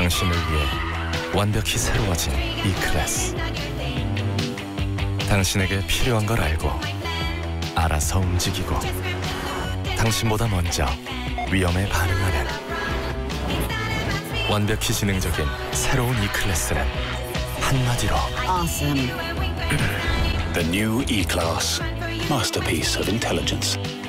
당신을 위해 완벽히 새로워진 이 클래스. 당신에게 필요한 걸 알고 알아서 움직이고 당신보다 먼저 위험에 반응하는 완벽히 지능적인 새로운 이 클래스는 한마디로 Awesome. The new E-Class. Masterpiece of intelligence.